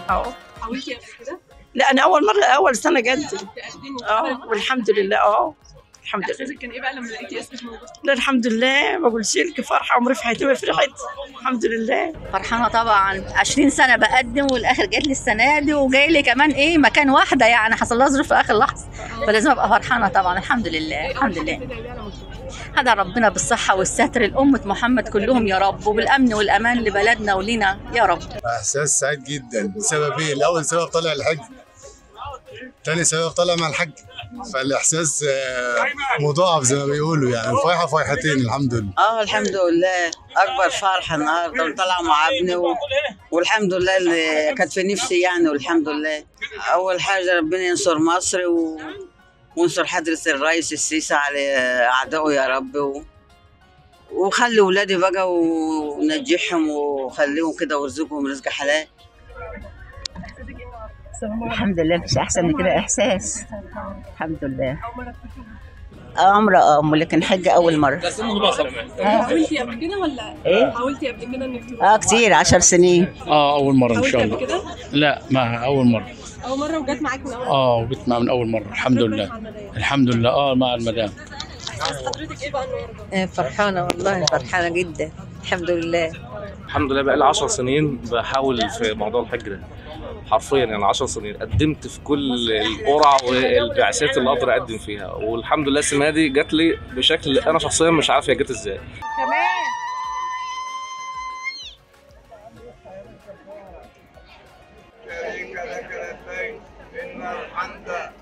اه. حاولتي قبل كده؟ لا انا اول مره، اول سنه قدم. تقدمي والحمد لله. الحمد لله. احساسك كان ايه بقى لما لقيتي اسمك موجود؟ لا الحمد لله، ما بقولش لك فرحه عمري في حياتي ما فرحت. الحمد لله. فرحانه طبعا، 20 سنه بقدم والاخر جات لي السنه دي، وجاي لي كمان ايه مكان واحده، يعني حصل لها ظروف في اخر لحظه، فلازم ابقى فرحانه طبعا. الحمد لله الحمد لله. هذا ربنا بالصحه والستر لأمة محمد كلهم يا رب، وبالامن والامان لبلدنا ولينا يا رب. احساس سعيد جدا. سببين: الاول سبب طالع الحج، تاني سبب طالع مع الحج، فالاحساس مضاعف زي ما بيقولوا، يعني فرحه فرحتين الحمد لله. الحمد لله، اكبر فرحه النهارده وطالعه مع ابني والحمد لله اللي كانت في نفسي يعني، والحمد لله. اول حاجه ربنا ينصر مصر وينصر حضره الرئيس السيسي على اعدائه يا رب، وخلي ولادي بقى ونجحهم وخليهم كده وارزقهم رزق حلال. الحمد لله، مش احسن من كده احساس. الحمد لله. عمره لكن حج اول مره. حاولتي قبل كده ولا ايه؟ حاولتي قبل كده انك تروحي؟ كتير، 10 سنين. اول مره ان شاء حاولتي قبل الله. كده؟ لا، ما اول مره. اول مره وجت معاك من اول؟ وجيت معاه من اول مره الحمد لله. الحمد لله. مع المدام. احساس حضرتك ايه بقى النهارده؟ فرحانه والله، فرحانه جدا الحمد لله. الحمد لله. بقى لي 10 سنين بحاول في موضوع الحج ده، حرفيا يعني 10 سنين قدمت في كل القرع والبعثات اللي اقدر اقدم فيها، والحمد لله السنه دي جات لي بشكل انا شخصيا مش عارف هي جت ازاي. شريك لك لبيك إن الحمد